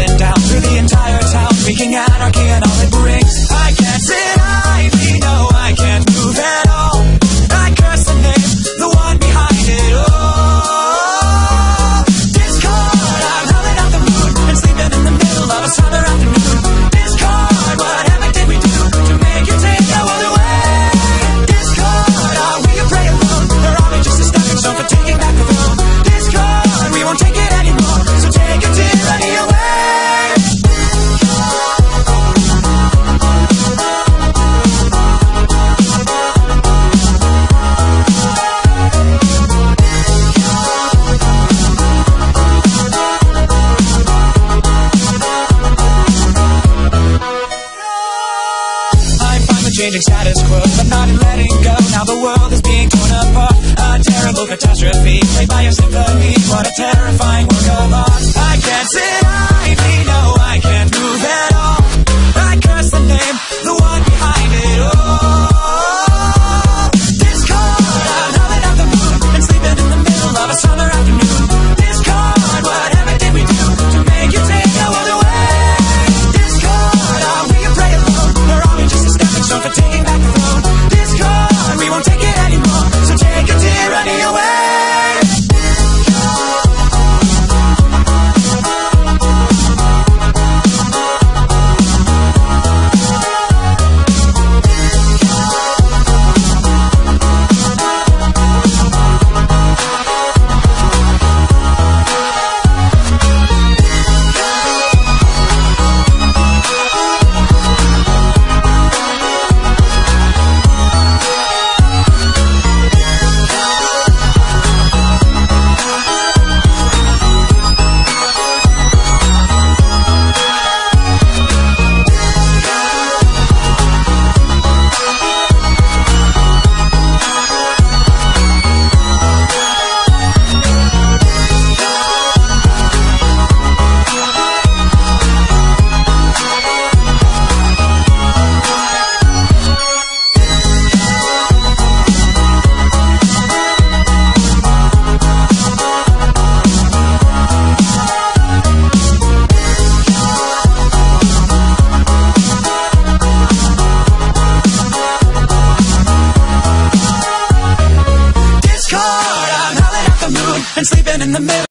going down through the entire town, wreaking anarchy and all it brings. I can't sit idly, no, I can't move at all. I curse the name, the one behind it all. Discord, I'm howling out the moon and sleeping in the middle of a summer afternoon. Discord, what heck did we do to make you take our world away? Discord, are we a prey alone, or are we just a stepping stone for taking back the throne? Discord, we won't take it anymore, so take your tyranny away. Changing status quo, but not in letting go. Now the world is being torn apart. A terrible catastrophe played by your symphony. What a terrifying work of art. I can't sit